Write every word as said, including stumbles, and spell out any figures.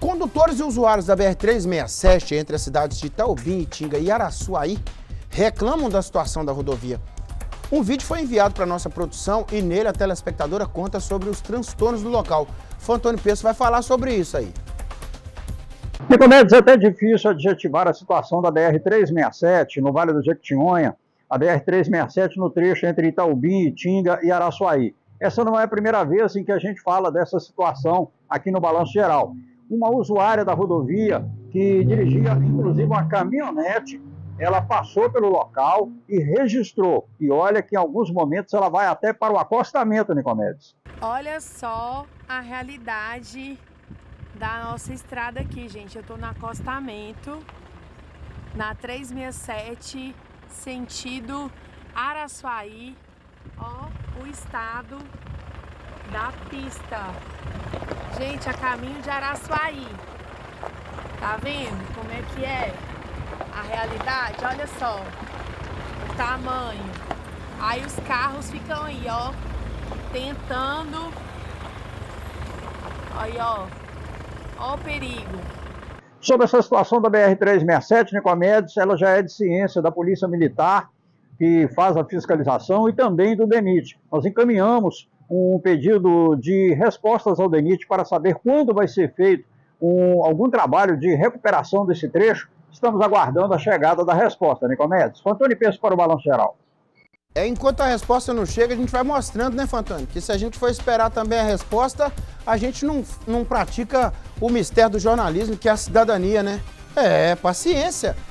Condutores e usuários da B R trezentos e sessenta e sete entre as cidades de Itaobim, Itinga e Araçuaí reclamam da situação da rodovia. Um vídeo foi enviado para nossa produção e nele a telespectadora conta sobre os transtornos do local. Fantoni Peço vai falar sobre isso aí. Nicomedes, é até difícil adjetivar a situação da B R trezentos e sessenta e sete no Vale do Jequitinhonha, a B R trezentos e sessenta e sete no trecho entre Itaobim, Itinga e Araçuaí. Essa não é a primeira vez em que a gente fala dessa situação aqui no Balanço Geral. Uma usuária da rodovia que dirigia inclusive uma caminhonete, ela passou pelo local e registrou. E olha que em alguns momentos ela vai até para o acostamento, Nicomedes. Olha só a realidade da nossa estrada aqui, gente. Eu tô no acostamento, na trezentos e sessenta e sete, sentido Araçuaí. Ó, o estado da pista. Gente, a caminho de Araçuaí. Tá vendo como é que é a realidade? Olha só o tamanho. Aí os carros ficam aí, ó, tentando. Aí, ó. Ó o perigo. Sobre essa situação da B R trezentos e sessenta e sete, Nicomedes, ela já é de ciência da Polícia Militar, que faz a fiscalização, e também do DENIT. Nós encaminhamos um pedido de respostas ao DENIT para saber quando vai ser feito um, algum trabalho de recuperação desse trecho. Estamos aguardando a chegada da resposta, Nicomedes. Fantoni Peço para o Balanço Geral. É, enquanto a resposta não chega, a gente vai mostrando, né, Fantoni? Que se a gente for esperar também a resposta, a gente não, não pratica o mistério do jornalismo, que é a cidadania, né? É, paciência.